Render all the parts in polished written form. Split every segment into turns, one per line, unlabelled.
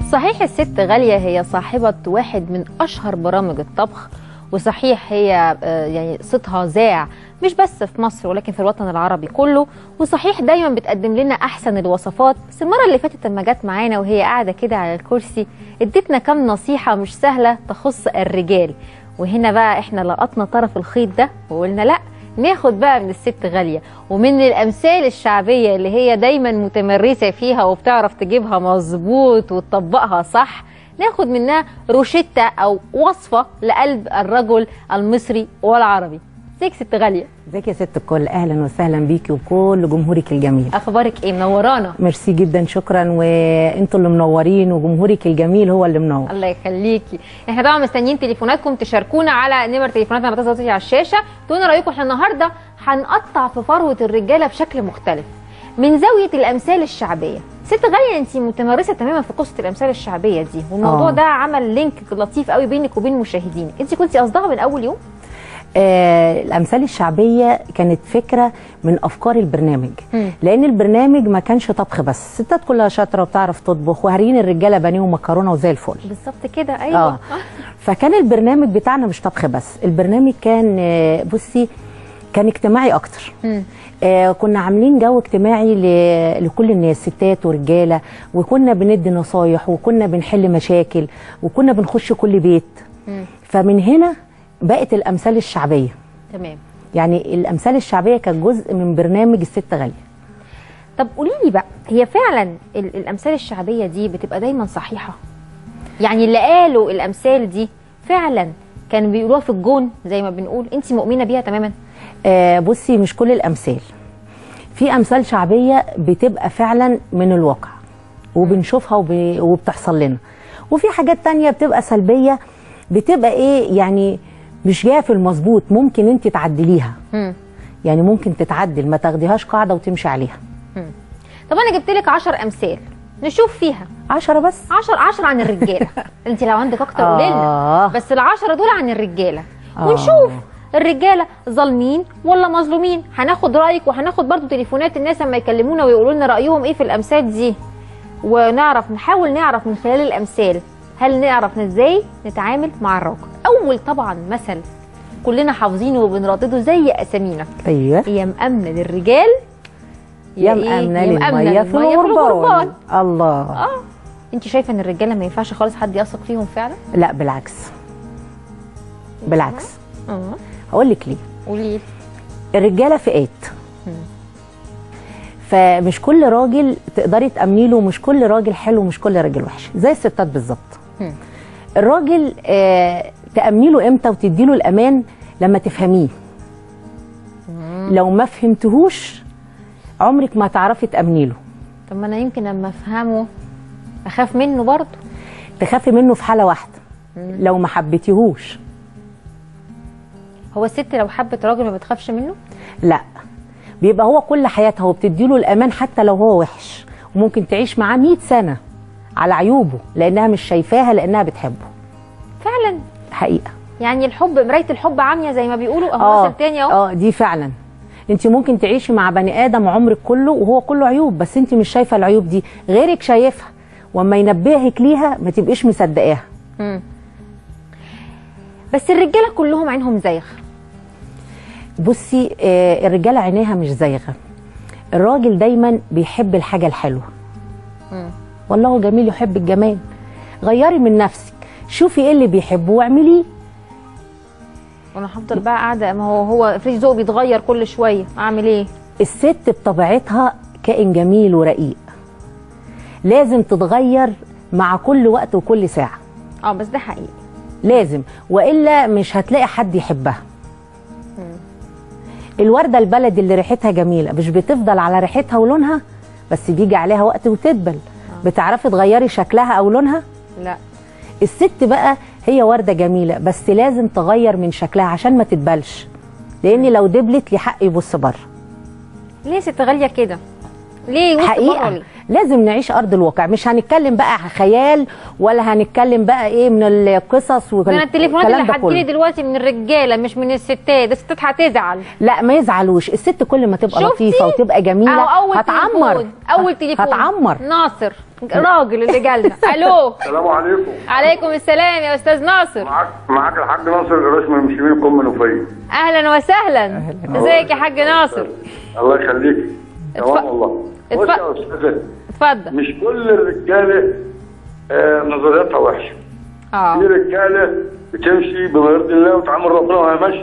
صحيح الست غالية هي صاحبة واحد من أشهر برامج الطبخ، وصحيح هي يعني صوتها ذاع مش بس في مصر ولكن في الوطن العربي كله، وصحيح دايما بتقدم لنا أحسن الوصفات. بس المرة اللي فاتت لما جت معانا وهي قاعدة كده على الكرسي ادتنا كام نصيحة مش سهلة تخص الرجال، وهنا بقى احنا لقطنا طرف الخيط ده وقلنا لأ، ناخد بقى من الست غالية ومن الأمثال الشعبية اللي هي دايما متمرسة فيها وبتعرف تجيبها مظبوط وتطبقها صح، ناخد منها روشتة أو وصفة لقلب الرجل المصري والعربي. ازيك ست غالية؟
ازيك يا ست الكل، اهلا وسهلا بيكي وكل جمهورك الجميل.
اخبارك ايه؟ منورانا.
ميرسي جدا، شكرا، وانتوا اللي منورين وجمهورك الجميل هو اللي منور.
الله يخليكي. احنا طبعا مستنيين تليفوناتكم، تشاركونا على نمر تليفوناتنا اللي بتظهر على الشاشه، تقولوا لنا رايكم. احنا النهارده هنقطع في فروه الرجاله بشكل مختلف من زاويه الامثال الشعبيه. ست غاليه، انت متمرسه تماما في قصه الامثال الشعبيه دي، والموضوع ده عمل لينك لطيف قوي بينك وبين مشاهدينك. انت كنتي قصدها من اول يوم؟
الامثال الشعبيه كانت فكره من افكار البرنامج. لان البرنامج ما كانش طبخ بس، الستات كلها شاطره وبتعرف تطبخ، وهارين الرجاله بانيه ومكرونه وزي الفل.
بالظبط كده، ايوه.
فكان البرنامج بتاعنا مش طبخ بس، البرنامج كان بصي كان اجتماعي اكتر. كنا عاملين جو اجتماعي لكل الناس، ستات ورجاله، وكنا بندي نصايح وكنا بنحل مشاكل وكنا بنخش كل بيت. فمن هنا بقت الامثال الشعبيه.
تمام.
يعني الامثال الشعبيه كانت جزء من برنامج الست غاليه.
طب قولي لي بقى، هي فعلا الامثال الشعبيه دي بتبقى دايما صحيحه؟ يعني اللي قالوا الامثال دي فعلا كانوا بيقولوها في الجون زي ما بنقول؟ انت مؤمنه بيها تماما؟
بصي، مش كل الامثال، في امثال شعبيه بتبقى فعلا من الواقع وبنشوفها وبتحصل لنا، وفي حاجات تانية بتبقى سلبيه، بتبقى ايه يعني مش جايه في المظبوط، ممكن انت تعدليها. يعني ممكن تتعدل، ما تاخديهاش قاعده وتمشي عليها.
طب انا جبت لك 10 امثال نشوف فيها.
10 بس؟
10 عن الرجاله. انت لو عندك اكتر قولي لنا، بس ال10 دول عن الرجاله. ونشوف الرجاله ظالمين ولا مظلومين. هناخد رايك وهناخد برضو تليفونات الناس لما يكلمونا ويقولوا لنا رايهم ايه في الامثال دي، نحاول نعرف من خلال الامثال هل نعرف ازاي نتعامل مع الراجل. اول طبعا مثل كلنا حافظينه وبنردده زي اسامينا.
ايوه.
يا مأمنة للرجال
يا مأمنة للمية في الغربان. الله.
انت شايفه ان الرجاله ما ينفعش خالص حد يثق فيهم فعلا؟
لا بالعكس، بالعكس. هقول لك ليه.
قولي لي.
الرجاله فئات، فمش كل راجل تقدري تأمني له، مش كل راجل حلو ومش كل راجل وحش، زي الستات بالظبط. الراجل تأمني له امتى وتدي له الامان؟ لما تفهميه. لو ما فهمتهوش عمرك ما تعرفي تأمني له.
طب ما انا يمكن لما افهمه اخاف منه برضه.
تخافي منه في حاله واحده، لو ما حبيتيهوش.
هو الست لو حبت راجل ما بتخافش منه؟
لا، بيبقى هو كل حياتها وبتديله الامان حتى لو هو وحش، وممكن تعيش معاه 100 سنه على عيوبه لانها مش شايفاها، لانها بتحبه.
فعلا
حقيقه.
يعني الحب، مرايه الحب عاميه زي ما بيقولوا. اهو مثل تاني اهو.
دي فعلا. انت ممكن تعيشي مع بني ادم عمرك كله وهو كله عيوب، بس انت مش شايفه العيوب دي، غيرك شايفها، واما ينبهك ليها ما تبقيش مصدقاها.
بس الرجاله كلهم عينهم زايغه.
بصي، الرجاله عينيها مش زايغه. الراجل دايما بيحب الحاجه الحلوه. والله جميل يحب الجمال. غيري من نفسك، شوفي ايه اللي بيحبه واعمليه.
وانا هفضل بقى قاعده؟ ما هو افرضي ذوقي بيتغير كل شويه، اعمل ايه؟
الست بطبيعتها كائن جميل ورقيق، لازم تتغير مع كل وقت وكل ساعه.
بس ده حقيقي،
لازم، والا مش هتلاقي حد يحبها. الورده البلدي اللي ريحتها جميله مش بتفضل على ريحتها ولونها، بس بيجي عليها وقت وتدبل. بتعرفي تغيري شكلها او لونها؟
لا.
الست بقى هي ورده جميله، بس لازم تغير من شكلها عشان ما تدبلش، لان لو دبلت لي حق يبص بره.
ليه ست غاليه كده؟ ليه؟
حقيقه لازم نعيش ارض الواقع، مش هنتكلم بقى خيال ولا هنتكلم بقى ايه من القصص والكلام ده.
انا التليفونات اللي هتجيلي دلوقتي من الرجاله مش من الستات. الستات هتزعل.
لا ما يزعلوش، الست كل ما تبقى لطيفه وتبقى جميله
أول
هتعمر.
اول تليفون
هتعمر.
ناصر. راجل اللي جالنا. الو.
السلام عليكم.
عليكم السلام يا استاذ ناصر.
معاك الحاج ناصر الرئيس من المسلمين قم منوفيه.
اهلا وسهلا. ازيك يا حاج ناصر؟
الله يخليك. تمام والله. بص يا استاذ،
اتفضل.
مش كل الرجاله نظرياتها وحشه. في رجاله بتمشي بما يرضي الله وتعامل ربنا وهي ماشيه.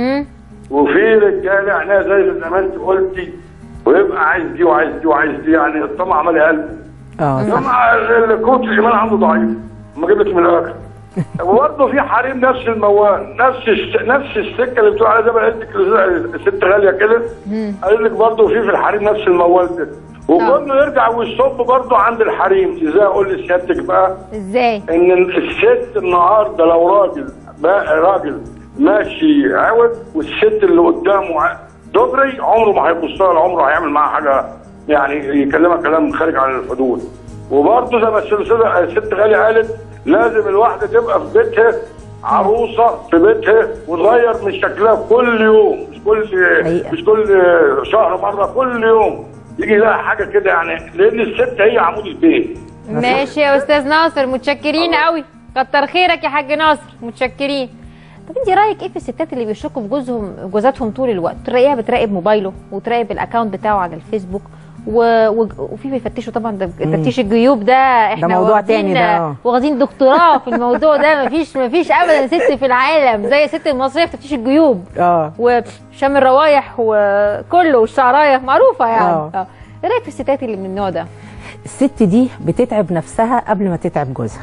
وفي رجاله عينيها زي ما انت قلتي ويبقى عايز دي وعايز دي وعايز دي، يعني الطمع عمال قلبه. طمع القوت الايمان عنده ضعيف. ما اجيب لك من الاخر. وبرضه في حريم نفس الموال، نفس السكه اللي بتقول عليها زي ما قلت لك الست غاليه كده. قال لك برضه في الحريم نفس الموال ده. وكله يرجع ويصب برضه عند الحريم. ازاي اقول لسيادتك بقى؟
ازاي؟
ان الست النهارده لو راجل ماشي عوض والست اللي قدامه دغري عمره ما هيبص لها، عمره هيعمل معاها حاجه يعني يكلمها كلام خارج عن الحدود. وبرضه زي ما الست غاليه قالت لازم الواحده تبقى في بيتها عروسه في بيتها وتغير من شكلها كل يوم، مش كل شهر مره، كل يوم يجي لها حاجه كده، يعني لان الست هي عمود البيت.
ماشي يا استاذ ناصر، متشكرين قوي. كتر خيرك يا حاج ناصر، متشكرين. طب انت رايك ايه في الستات اللي بيشكوا في جوزاتهم طول الوقت؟ تلاقيها بتراقب موبايله وتراقب الاكونت بتاعه على الفيسبوك وفي بيفتشوا طبعا. ده تفتيش الجيوب ده احنا
ده موضوع تاني ده.
واخدين دكتوراه في الموضوع ده. مفيش ابدا ست في العالم زي الست المصريه في تفتيش الجيوب وشم الروايح وكله والشعرايه معروفه يعني. ايه رايك في الستات اللي من النوع ده؟
الست دي بتتعب نفسها قبل ما تتعب جوزها.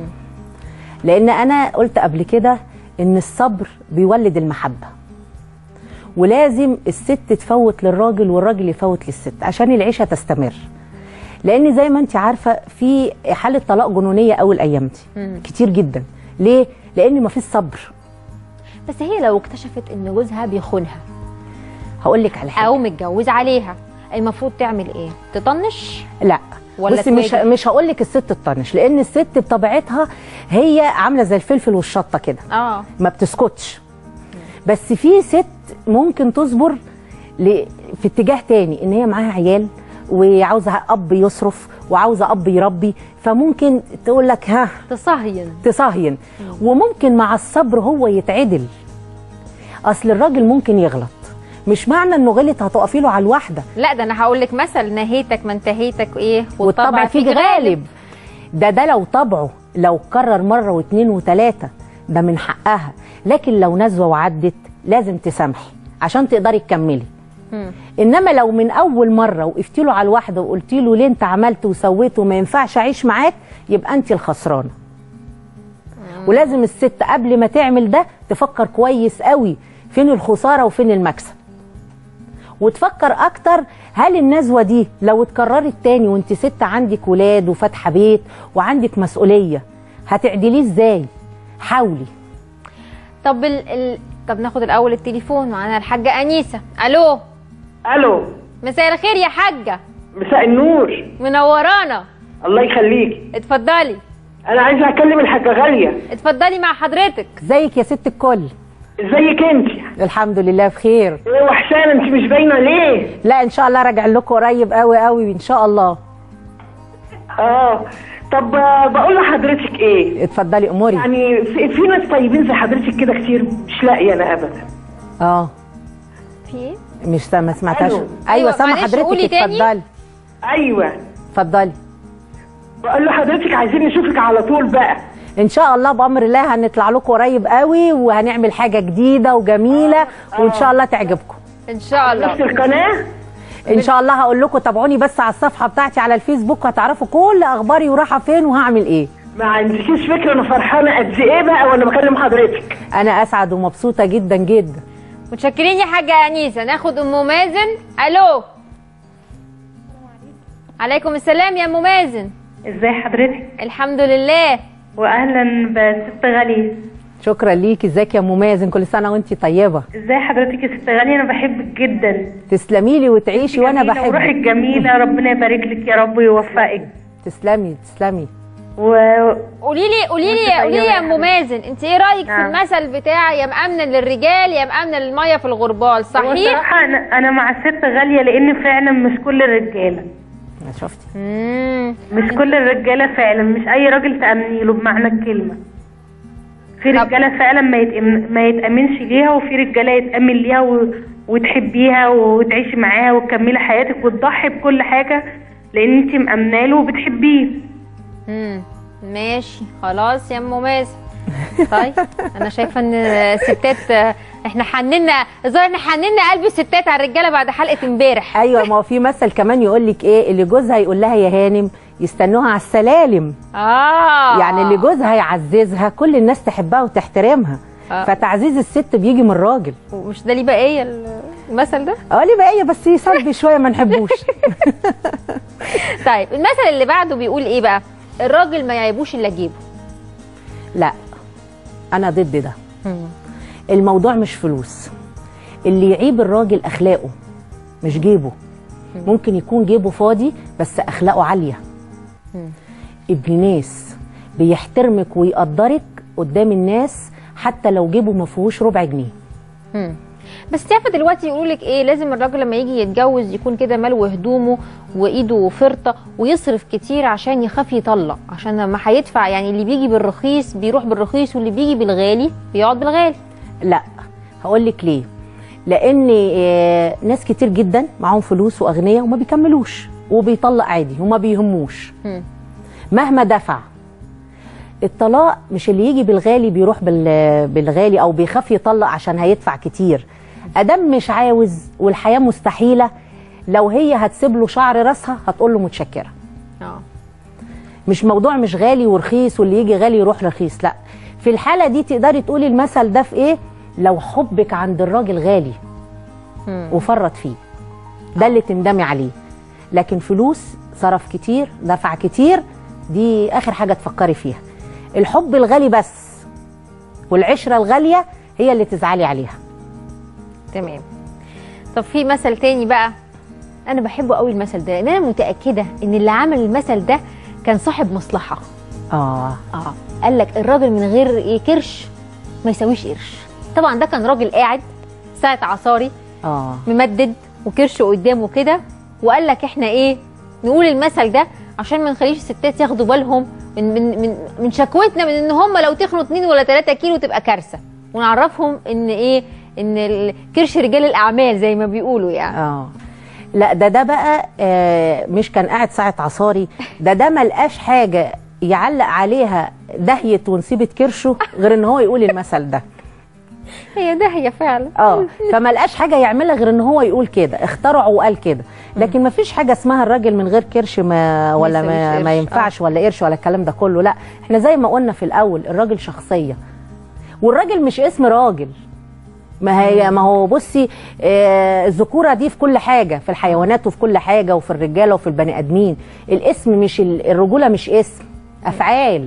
لان انا قلت قبل كده ان الصبر بيولد المحبه، ولازم الست تفوت للراجل والراجل يفوت للست عشان العيشه تستمر. لان زي ما انت عارفه في حاله طلاق جنونيه اول الايام دي كتير جدا. ليه؟ لان مفيش صبر.
بس هي لو اكتشفت ان جوزها بيخونها،
هقول لك على حاجه،
او متجوز عليها، المفروض تعمل ايه؟ تطنش؟
لا بس مش هقول لك الست تطنش، لان الست بطبيعتها هي عامله زي الفلفل والشطه كده. ما بتسكتش. بس في ست ممكن تصبر في اتجاه تاني، ان هي معاها عيال وعاوزه اب يصرف وعاوزه اب يربي، فممكن تقول لك تصهين. وممكن مع الصبر هو يتعدل. اصل الراجل ممكن يغلط، مش معنى انه غلط هتقفي له على الواحده.
لا، ده انا هقول لك مثل: نهيتك ما انتهيتك ايه
والطبع فيك غالب. ده لو طبعه لو كرر مره واثنين وثلاثه ده من حقها، لكن لو نزوه وعدت لازم تسامحي عشان تقدري تكملي. انما لو من اول مره وقفتي له على الواحده وقلتي له ليه انت عملت وسويت وما ينفعش اعيش معاك، يبقى انت الخسرانه. ولازم الست قبل ما تعمل ده تفكر كويس قوي فين الخساره وفين المكسب، وتفكر اكتر هل النزوه دي لو اتكررت تاني وانت ست عندك ولاد وفاتحه بيت وعندك مسؤوليه هتعدليه ازاي؟ حاولي.
طب ناخد الاول التليفون. معانا الحاجه انيسه. الو. مساء الخير يا حاجه.
مساء النور.
منورانا.
الله يخليك.
اتفضلي.
انا عايزه اكلم الحاجه غاليه.
اتفضلي مع حضرتك.
ازيك يا ست الكل؟
ازيك انت؟
الحمد لله بخير.
ايه وحشانه انت مش باينه ليه؟
لا ان شاء الله راجع لكم قريب قوي قوي ان شاء الله.
طب بقول لحضرتك ايه؟
اتفضلي اموري.
يعني في ناس طيبين زي حضرتك كده كتير، مش لاقيه انا ابدا.
في ايه؟
مش ما سمعتهاش. ايوه سامع حضرتك. اتفضلي.
ايوه
اتفضلي.
بقول لحضرتك عايزين نشوفك على طول بقى.
ان شاء الله بامر الله هنطلع لكم قريب قوي وهنعمل حاجه جديده وجميله وان شاء الله تعجبكم.
ان شاء الله.
نفس القناه؟
ان شاء الله. هقول لكم تابعوني بس على الصفحه بتاعتي على الفيسبوك، هتعرفوا كل اخباري ورايحه فين وهعمل ايه.
ما عندكيش فكره انا فرحانه قد ايه بقى وانا بكلم حضرتك.
انا اسعد ومبسوطه جدا جدا.
متشكرين يا حاجه انيسه. ناخد ام مازن. الو. عليكم السلام يا ام مازن.
ازاي حضرتك؟
الحمد لله.
واهلا بست غاليه.
شكرا ليكي. ازيك يا ام مازن؟ كل سنه وانت طيبه.
ازاي حضرتك يا ست غاليه؟ انا بحبك جدا.
تسلمي لي وتعيشي وانا بحبك.
وروحك جميله، ربنا يبارك لك يا رب ويوفقك.
تسلمي.
قولي لي يا ام مازن، انت ايه رايك في المثل بتاع يا مأمنه للرجال يا مأمنه للميه في الغربال؟ صحيح؟
بصراحه انا مع الست غاليه، لان فعلا مش كل الرجاله.
شفتي؟
مش كل الرجاله فعلا، مش اي راجل تامني له بمعنى الكلمه. في رجاله فعلا ما يتامنش ليها، وفي رجاله يتامن ليها وتحبيها وتعيشي معاها وتكملي حياتك وتضحي بكل حاجه لان انت مامنه له وبتحبيه.
ماشي خلاص يا ام مازن. طيب انا شايفه ان الستات احنا حننا قلب الستات على الرجاله بعد حلقه امبارح.
ايوه، ما هو في مثل كمان يقول لك ايه، اللي جوزها يقول لها يا هانم يستنوها على السلالم. يعني اللي جوزها يعززها كل الناس تحبها وتحترمها. فتعزيز الست بيجي من الراجل.
مش ده ليه بقيه المثل ده؟
ليه بقيه بس يسلبي شويه ما نحبوش.
طيب المثل اللي بعده بيقول ايه بقى؟ الراجل ما يعيبوش الا جيبه.
لا، انا ضد ده. الموضوع مش فلوس، اللي يعيب الراجل اخلاقه مش جيبه. ممكن يكون جيبه فاضي بس اخلاقه عاليه. ابن ناس بيحترمك ويقدرك قدام الناس حتى لو جيبه ما فيهوش ربع جنيه.
بس تعرفي دلوقتي يقولوا لك ايه، لازم الراجل لما يجي يتجوز يكون كده ملو هدومه وايده فرطه ويصرف كتير عشان يخاف يطلق، عشان لما هيدفع يعني اللي بيجي بالرخيص بيروح بالرخيص واللي بيجي بالغالي بيقعد بالغالي.
لا، هقول لك ليه. لان ناس كتير جدا معاهم فلوس واغنياء وما بيكملوش وبيطلق عادي وما بيهموش مهما دفع. الطلاق مش اللي يجي بالغالي بيروح بالغالي او بيخاف يطلق عشان هيدفع كتير. ادم مش عاوز والحياه مستحيله، لو هي هتسيب له شعر راسها هتقول له متشكره. مش موضوع مش غالي ورخيص واللي يجي غالي يروح رخيص. لا، في الحاله دي تقدري تقولي المثل ده في ايه؟ لو حبك عند الراجل غالي وفرط فيه ده اللي تندمي عليه. لكن فلوس صرف كتير دفع كتير دي اخر حاجه تفكري فيها. الحب الغالي بس والعشره الغاليه هي اللي تزعلي عليها.
تمام. طب في مثل تاني بقى انا بحبه قوي المثل ده، لان انا متاكده ان اللي عمل المثل ده كان صاحب مصلحه. قال لك الراجل من غير كرش ما يساويش قرش. طبعا ده كان راجل قاعد ساعه عصاري ممدد وكرشه قدامه كده، وقال لك احنا ايه نقول المثل ده عشان ما نخليش الستات ياخدوا بالهم من شكوتنا من ان هم لو تخنوا 2 ولا 3 كيلو تبقى كارثه، ونعرفهم ان ايه، ان كرش رجال الاعمال زي ما بيقولوا يعني.
لا، ده بقى مش كان قاعد ساعه عصاري، ده ما لقاش حاجه يعلق عليها دهيه ونسيبه كرشه غير ان هو يقول المثل ده.
هي داهيه فعلا.
فما لقاش حاجه يعملها غير ان هو يقول كده، اخترع وقال كده. لكن ما فيش حاجه اسمها الراجل من غير كرش ما ينفعش ولا قرش ولا الكلام ده كله. لا، احنا زي ما قلنا في الاول الراجل شخصيه، والراجل مش اسم راجل. ما هو بصي، الذكوره دي في كل حاجه، في الحيوانات وفي كل حاجه وفي الرجاله وفي البني ادمين. الاسم مش الرجوله مش اسم، افعال.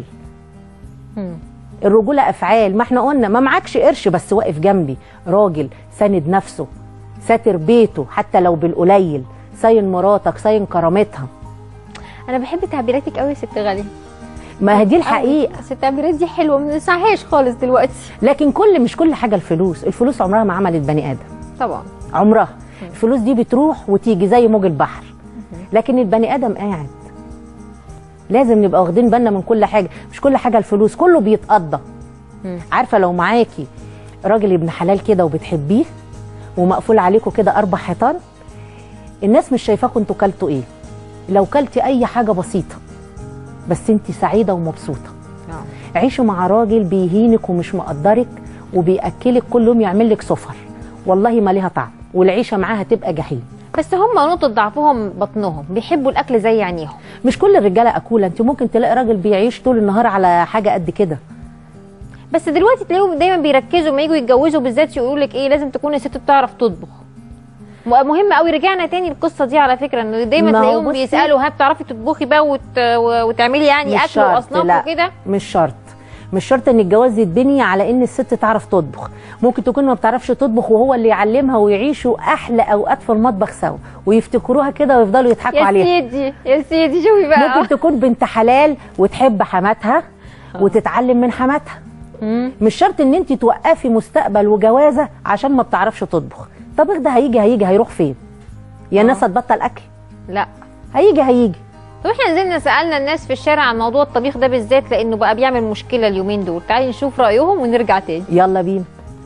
الرجوله افعال. ما احنا قلنا ما معكش قرش بس واقف جنبي، راجل ساند نفسه، ساتر بيته حتى لو بالقليل، صاين مراتك، صاين كرامتها.
انا بحب تعبيراتك قوي يا ست غاليه.
ما هي دي الحقيقه.
التعبيرات دي حلوه ما بنسمعهاش خالص دلوقتي.
لكن مش كل حاجه الفلوس عمرها ما عملت بني ادم.
طبعا
عمرها. الفلوس دي بتروح وتيجي زي موج البحر، لكن البني ادم قاعد. لازم نبقى واخدين بالنا من كل حاجه، مش كل حاجه الفلوس، كله بيتقضى. عارفه لو معاكي راجل ابن حلال كده وبتحبيه ومقفول عليكم كده 4 حيطان، الناس مش شايفاكم انتوا كلتوا ايه. لو كلتي اي حاجه بسيطه بس انت سعيده ومبسوطه. عيشوا مع راجل بيهينك ومش مقدرك وبياكلك كل يوم، يعمل لك سفر، والله ما ليها طعم، والعيشه معاها تبقى جحيم.
بس هم نقطه ضعفهم بطنهم، بيحبوا الاكل زي عينيهم.
مش كل الرجاله اكوله. انت ممكن تلاقي راجل بيعيش طول النهار على حاجه قد كده.
بس دلوقتي تلاقيهم دايما بيركزوا لما يجوا يتجوزوا بالذات، يقولوا لك ايه، لازم تكون الست بتعرف تطبخ. مهم قوي. رجعنا تاني القصه دي على فكره، انه دايما تلاقيهم بيسالوا ها بتعرفي تطبخي بقى وتعملي يعني اكل واصناف وكده.
مش شرط ان الجواز يتبني على ان الست تعرف تطبخ. ممكن تكون ما بتعرفش تطبخ وهو اللي يعلمها، ويعيشوا احلى اوقات في المطبخ سوا ويفتكروها كده ويفضلوا يضحكوا عليها.
يا سيدي شوفي بقى.
ممكن تكون بنت حلال وتحب حماتها وتتعلم من حماتها. مش شرط ان انت توقفي مستقبل وجوازه عشان ما بتعرفش تطبخ. طب ده هيجي هيروح فين؟ يا ناس هتبطل اكل؟
لا،
هيجي.
طب احنا نزلنا سالنا الناس في الشارع عن موضوع الطبيخ ده بالذات، لانه بقى بيعمل مشكله اليومين دول. تعالي نشوف رايهم ونرجع تاني.
يلا بينا.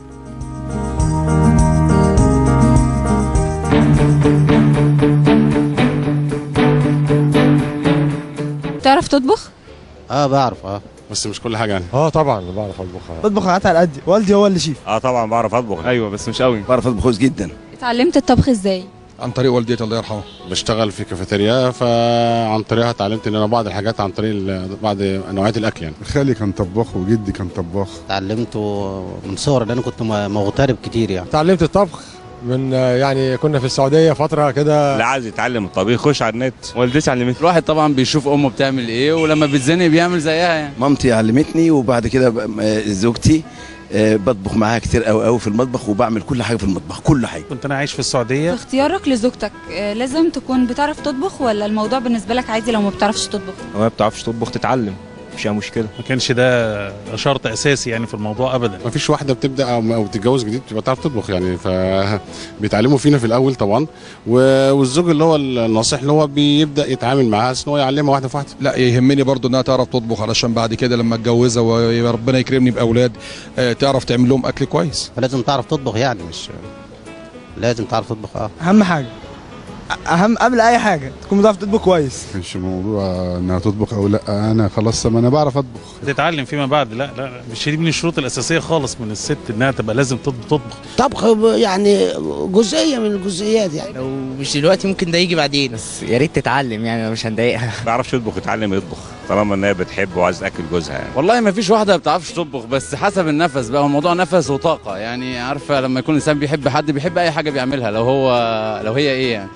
تعرف تطبخ؟
بعرف بس مش كل حاجه يعني.
طبعا بعرف اطبخ.
بطبخ حاجات على قدي، والدي هو اللي شيف.
طبعا بعرف اطبخ. ايوه بس مش قوي.
بعرف اطبخ كويس جدا.
اتعلمت الطبخ ازاي؟
عن طريق والدتي الله يرحمها.
بشتغل في كافيتيريا، فعن طريقها اتعلمت ان انا بعض الحاجات عن طريق بعض نوعيات الاكل يعني.
خالي كان طباخ وجدي كان طباخ.
اتعلمته من صغري لان كنت مغترب كتير يعني.
اتعلمت الطبخ من يعني كنا في السعوديه فتره كده.
اللي عايز يتعلم الطبيخ يخش على النت، والدتي علمتني.
الواحد طبعا بيشوف امه بتعمل ايه، ولما بتزنق بيعمل زيها يعني.
مامتي علمتني، وبعد كده زوجتي بطبخ معاها كتير قوي في المطبخ، وبعمل كل حاجه في المطبخ، كل حاجه.
كنت انا عايش في السعوديه.
اختيارك لزوجتك لازم تكون بتعرف تطبخ، ولا الموضوع بالنسبه لك عادي لو ما بتعرفش تطبخ؟
ما بتعرفش تطبخ تتعلم، مفيش اي مشكله.
ما كانش ده شرط اساسي يعني في الموضوع ابدا.
ما فيش واحده بتبدا او بتتجوز جديد بتبقى تعرف تطبخ يعني، فبيتعلموا فينا في الاول طبعا، والزوج اللي هو الناصح اللي هو بيبدا يتعامل معاها ان هو يعلمها واحده في واحده.
لا يهمني برضو انها تعرف تطبخ، علشان بعد كده لما اتجوزها وربنا يكرمني باولاد تعرف تعمل لهم اكل كويس.
فلازم تعرف تطبخ يعني، مش لازم تعرف تطبخ.
اهم حاجه، اهم قبل اي حاجه تكون بتعرف تطبخ كويس.
مش الموضوع انها تطبخ او لا، انا خلاص ما انا بعرف اطبخ. تتعلم فيما بعد. لا مش دي من الشروط الاساسيه خالص من الست انها تبقى لازم تطبخ.
طبخ يعني جزئيه من الجزئيات يعني، لو مش دلوقتي ممكن ده يجي بعدين، بس يا ريت تتعلم يعني، مش هنضايقها.
ما بيعرفش يطبخ يتعلم يطبخ طالما ان هي بتحب وعايز تاكل جوزها يعني.
والله ما فيش واحده ما بتعرفش تطبخ، بس حسب النفس بقى، الموضوع نفس وطاقه يعني. عارفه لما يكون الانسان بيحب حد بيحب اي حاجه بيعملها، لو هي ايه يعني.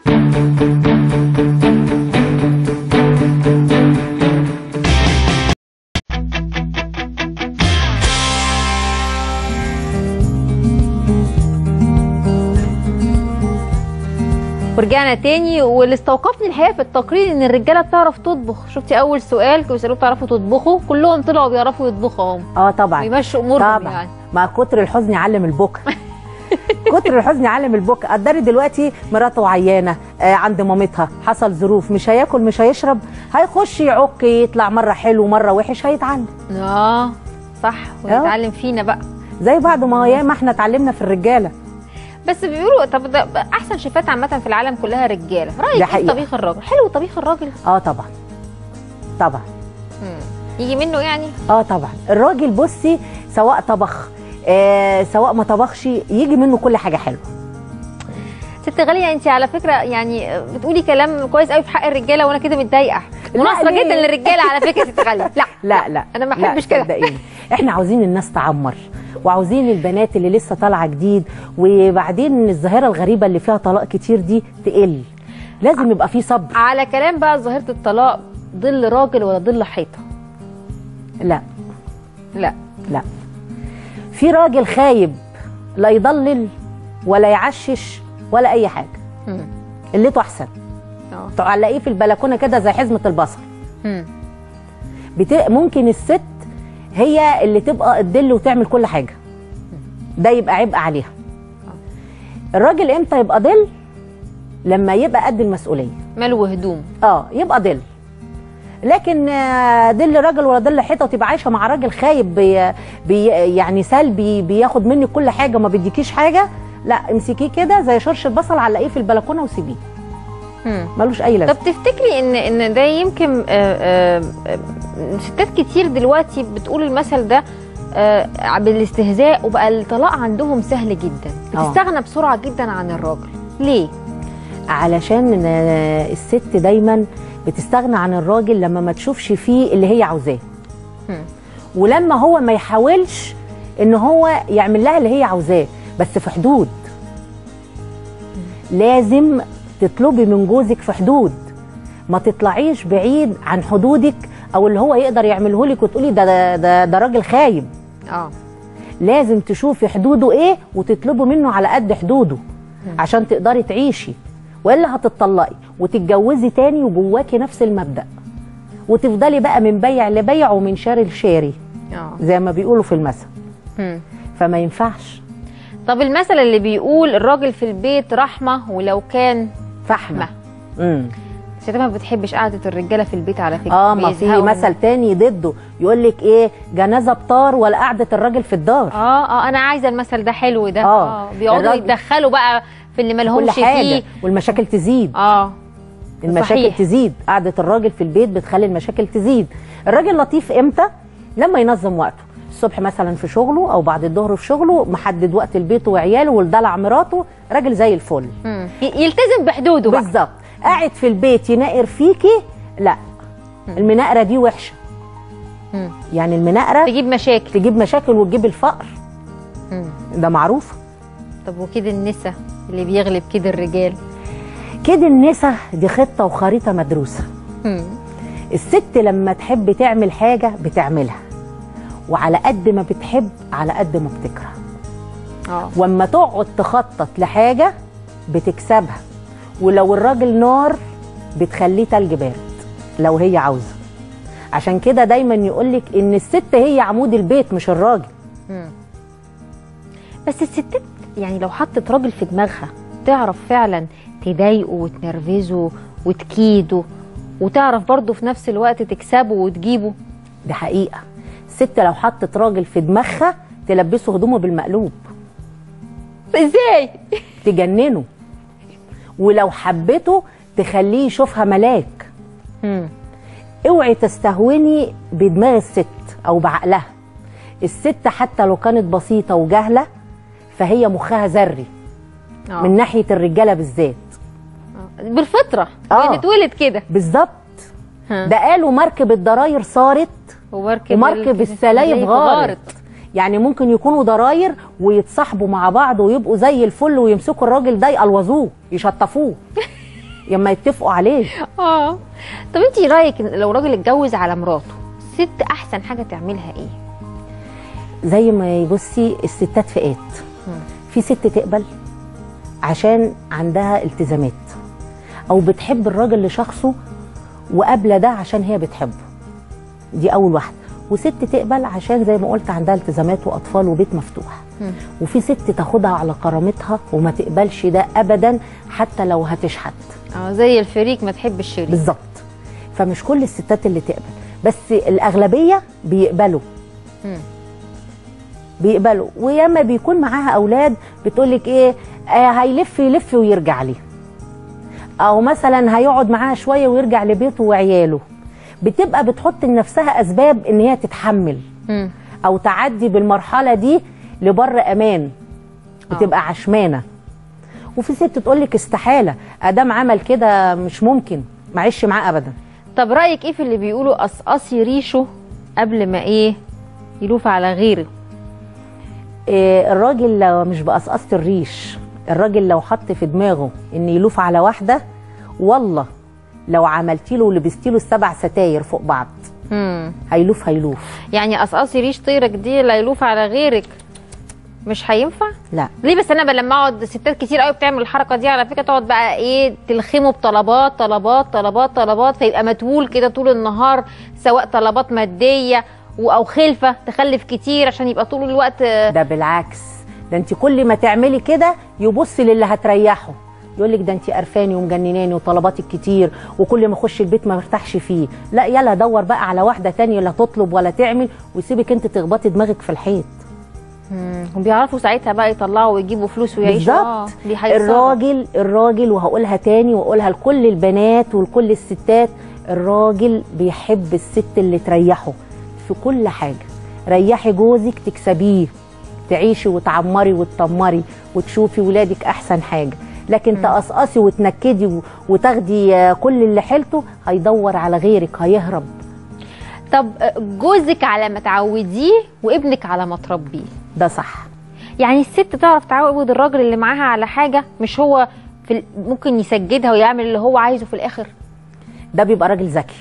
ورجعنا تاني، واللي استوقفني الحقيقه في التقرير ان الرجاله بتعرف تطبخ. شفتي اول سؤال كانوا بيسالوه بتعرفوا تطبخوا؟ كلهم طلعوا بيعرفوا يطبخوا هم.
طبعا
بيمشوا امورهم
طبعا
يعني.
مع كتر الحزن يعلم البكا. كتر الحزن يعلم البكا. قدري دلوقتي مراته عيانه عند مامتها، حصل ظروف، مش هياكل مش هيشرب، هيخش يعك، يطلع مره حلو مره وحش، هيتعلم.
صح، ويتعلم فينا بقى
زي بعد ما ياما احنا اتعلمنا في الرجاله.
بس بيقولوا طب ده احسن شيفات عامه في العالم كلها رجاله. رايك ايه طبيخ الراجل؟ حلو طبيخ الراجل؟
طبعا
يجي منه يعني.
طبعا الراجل بصي سواء طبخ سواء ما طبخش يجي منه كل حاجه حلوه.
ست غاليه، انت على فكره يعني بتقولي كلام كويس قوي في حق الرجاله، وانا كده متضايقه. مناصره جدا للرجاله على فكره ست غاليه.
لا
انا ما احبش كده.
صدقيني احنا عاوزين الناس تعمر، وعاوزين البنات اللي لسه طالعه جديد، وبعدين الظاهره الغريبه اللي فيها طلاق كتير دي تقل. لازم يبقى في صبر.
على كلام بقى ظاهره الطلاق، ظل راجل ولا ظل حيطه؟
لا في راجل خايب لا يضلل ولا يعشش ولا اي حاجه. قلته احسن. تعلقيه في البلكونه كده زي حزمه البصل. ممكن الست هي اللي تبقى تدل وتعمل كل حاجه، ده يبقى عبء عليها. الراجل امتى يبقى ضل؟ لما يبقى قد المسؤوليه،
مال وهدوم.
يبقى ضل. لكن ضل راجل ولا ضل حيطه وتبقى عايشه مع راجل خايب يعني سلبي، بياخد منك كل حاجه وما بيديكيش حاجه، لا امسكيه كده زي شرش البصل، علقيه في البلكونه وسيبيه. ملوش اي لازمه.
طب تفتكري ان ده يمكن ستات كتير دلوقتي بتقول المثل ده بالاستهزاء، وبقى الطلاق عندهم سهل جدا، بتستغنى بسرعه جدا عن الراجل؟ ليه؟
علشان الست دايما بتستغنى عن الراجل لما ما تشوفش فيه اللي هي عاوزاه، ولما هو ما يحاولش ان هو يعمل لها اللي هي عاوزاه، بس في حدود. لازم تطلبي من جوزك في حدود، ما تطلعيش بعيد عن حدودك او اللي هو يقدر يعمله لك وتقولي ده راجل خايب. لازم تشوفي حدوده ايه وتطلبي منه على قد حدوده عشان تقدري تعيشي، والا هتطلقي وتتجوزي تاني وجواكي نفس المبدأ، وتفضلي بقى من بيع لبيع ومن شاري لشاري زي ما بيقولوا في المثل. فما ينفعش.
طب المثل اللي بيقول الراجل في البيت رحمه ولو كان فحمه، الستات ما بتحبش قعده الرجاله في البيت على فكره.
ما في مثل تاني ضده يقول لك ايه، جنازه بطار ولا قعده الراجل في الدار.
انا عايزه المثل ده حلو ده. بيقعدوا يتدخلوا بقى في اللي مالهمش فيه
والمشاكل تزيد. المشاكل صحيح. تزيد. قعده الراجل في البيت بتخلي المشاكل تزيد. الراجل لطيف امتى؟ لما ينظم وقته، الصبح مثلا في شغله او بعد الظهر في شغله، محدد وقت لبيته وعياله ولدلع مراته، راجل زي الفل.
يلتزم بحدوده بقى.
بالظبط. قاعد في البيت ينقر فيكي، لا. المناقره دي وحشه. يعني المناقره تجيب مشاكل وتجيب الفقر. ده معروف.
طب وكده النسا اللي بيغلب كده الرجال؟
كده النسا دي خطه وخريطه مدروسه. الست لما تحب تعمل حاجه بتعملها، وعلى قد ما بتحب على قد ما بتكره. واما تقعد تخطط لحاجه بتكسبها، ولو الراجل نار بتخليه تلج بارد لو هي عاوزه. عشان كده دايما يقولك ان الست هي عمود البيت مش الراجل.
بس الستات يعني لو حطت راجل في دماغها تعرف فعلا تضايقه وتنرفزه وتكيده، وتعرف برضه في نفس الوقت تكسبه وتجيبه.
دي حقيقه. الست لو حطت راجل في دماغها تلبسه هدومه بالمقلوب.
ازاي؟
تجننه. ولو حبته تخليه يشوفها ملاك. اوعي تستهوني بدماغ الست او بعقلها. الست حتى لو كانت بسيطه وجاهله فهي مخها ذري. من ناحيه الرجاله بالذات.
بالفطره. يعني اتولد كده.
بالظبط. ده قالوا مركب الضراير صارت ومركب السلايب غارت. يعني ممكن يكونوا ضراير ويتصاحبوا مع بعض ويبقوا زي الفل ويمسكوا الراجل ده يقلوظوه يشطفوه لما يتفقوا عليه.
طب انتي رايك لو راجل اتجوز على مراته، الست احسن حاجه تعملها ايه؟
زي ما يبصي الستات فئات. في ست تقبل عشان عندها التزامات او بتحب الراجل لشخصه وقابله ده عشان هي بتحبه، دي اول واحده. وست تقبل عشان زي ما قلت عندها التزامات واطفال وبيت مفتوح. وفي ست تاخدها على كرامتها وما تقبلش ده ابدا حتى لو هتشحت.
زي الفريق ما تحب الشريك.
بالظبط. فمش كل الستات اللي تقبل، بس الاغلبيه بيقبلوا. بيقبلوا. وياما بيكون معاها اولاد بتقولك ايه، هيلف يلف ويرجع لي، او مثلا هيقعد معاها شويه ويرجع لبيته وعياله. بتبقى بتحط لنفسها اسباب ان هي تتحمل او تعدي بالمرحله دي لبر امان. بتبقى عشمانه. وفي ست تقولك استحاله، ادام عمل كده مش ممكن معيش معاه ابدا.
طب رايك ايه في اللي بيقولوا قصقصي ريشه قبل ما يلوف على غيره؟
الراجل لو مش بقصقصة الريش، الراجل لو حط في دماغه ان يلوف على واحده، والله لو عملتي له ولبستي له ال7 ستاير فوق بعض هيلوف.
يعني قصقصي ريش طيرك دي لا يلوف على غيرك مش هينفع؟
لا.
ليه بس؟ انا لما اقعد ستات كتير قوي بتعمل الحركه دي على فكره، تقعد بقى تلخمه بطلبات طلبات طلبات طلبات، فيبقى متول كده طول النهار، سواء طلبات ماديه او خلفه تخلف كتير عشان يبقى طول الوقت.
ده بالعكس، ده انت كل ما تعملي كده يبص للي هتريحه، يقول لك ده انت قرفاني ومجنناني وطلباتك كتير وكل ما اخش البيت ما مرتاحش فيه. لا يلا دور بقى على واحده ثانيه لا تطلب ولا تعمل، وسيبك انت تخبطي دماغك في الحيط.
هم بيعرفوا ساعتها بقى يطلعوا ويجيبوا فلوس ويعيشوا.
بالظبط. الراجل وهقولها تاني واقولها لكل البنات ولكل الستات، الراجل بيحب الست اللي تريحه في كل حاجه. ريحي جوزك تكسبيه، تعيشي وتعمري وتطمري وتشوفي ولادك احسن حاجه. لكن تقصقصي وتنكدي وتاخدي كل اللي حيلته، هيدور على غيرك، هيهرب.
طب جوزك على ما تعوديه وابنك على ما تربيه،
ده صح.
يعني الست تعرف تعود الراجل اللي معاها على حاجه، مش هو ممكن يسجدها ويعمل اللي هو عايزه في الاخر.
ده بيبقى راجل ذكي.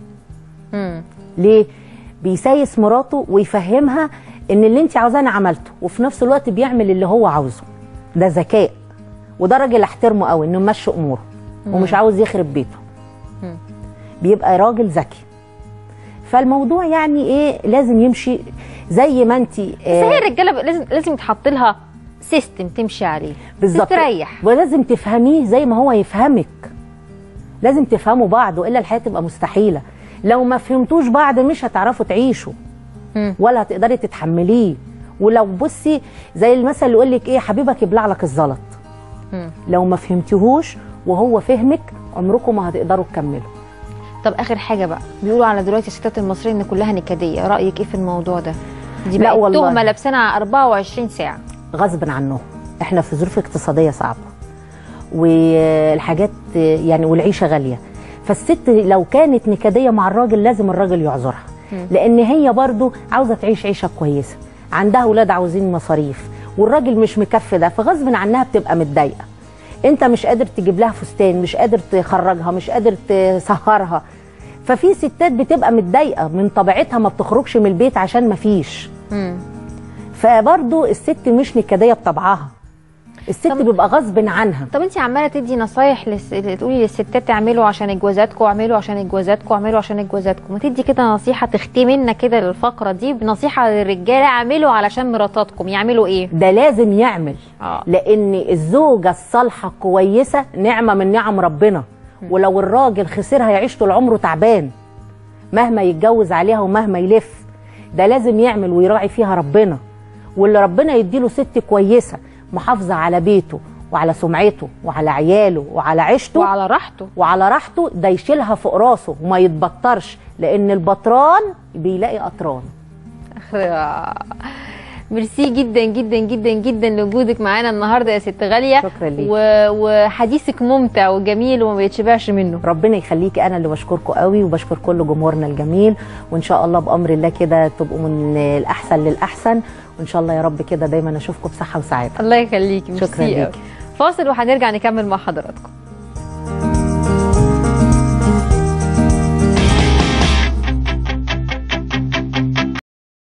ليه؟ بيسايس مراته ويفهمها ان اللي انت عاوزاه انا عملته، وفي نفس الوقت بيعمل اللي هو عاوزه. ده ذكاء، وده راجل احترمه قوي انه ماشي اموره ومش عاوز يخرب بيته. بيبقى راجل ذكي. فالموضوع يعني ايه، لازم يمشي زي ما انت.
بس هي الرجاله لازم يتحط لها سيستم تمشي عليه.
بالظبط.
تستريح.
ولازم تفهميه زي ما هو يفهمك. لازم تفهموا بعض، والا الحياه تبقى مستحيله. لو ما فهمتوش بعض مش هتعرفوا تعيشوا ولا هتقدري تتحمليه. ولو بصي زي المثل اللي يقول لك ايه، حبيبك يبلع لك الزلط. لو ما فهمتيهوش وهو فهمك عمركم ما هتقدروا تكملوا.
طب اخر حاجه بقى، بيقولوا على دلوقتي الستات المصريه ان كلها نكديه، رايك ايه في الموضوع ده؟ دي بقت تهمه لابسينها 24 ساعه
غصب عنهم. احنا في ظروف اقتصاديه صعبه والحاجات يعني والعيشه غاليه، فالست لو كانت نكديه مع الراجل لازم الراجل يعذرها، لان هي برضو عاوزه تعيش عيشه كويسه، عندها اولاد عاوزين مصاريف والراجل مش مكفي ده، فغصب عنها بتبقى متضايقه. انت مش قادر تجيب لها فستان، مش قادر تخرجها، مش قادر تسهرها. ففي ستات بتبقى متضايقه من طبيعتها، ما بتخرجش من البيت عشان ما فيش. فبرضو الست مش نكديه بطبعها، الست بيبقى غصب عنها.
طب انت عماله تدي نصايح تقولي للستات تعملوا عشان جوازاتكم، اعملوا عشان جوازاتكم، اعملوا عشان جوازاتكم، ما تدي كده نصيحه تختمي لنا كده للفقره دي بنصيحه للرجاله، اعملوا علشان مراتاتكم. يعملوا ايه؟
ده لازم يعمل. لان الزوجه الصالحه كويسه نعمه من نعم ربنا. ولو الراجل خسرها يعيش طول عمره تعبان مهما يتجوز عليها ومهما يلف. ده لازم يعمل ويراعي فيها ربنا، واللي ربنا يديله ست كويسه محافظه على بيته وعلى سمعته وعلى عياله وعلى عيشته وعلى راحته ده يشيلها فوق راسه وما يتبطرش، لان البطران بيلاقي قطران.
ميرسي جدا جدا جدا جدا لوجودك معانا النهارده يا ست غاليه.
شكرا ليك.
وحديثك ممتع وجميل وما بيتشبعش منه.
ربنا يخليكي، انا اللي بشكركم قوي وبشكر كل جمهورنا الجميل، وان شاء الله بامر الله كده تبقوا من الاحسن للاحسن، وان شاء الله يا رب كده دايما اشوفكم بصحه وسعاده.
الله يخليكي.
شكرا ليك.
فاصل وهنرجع نكمل مع حضراتكم.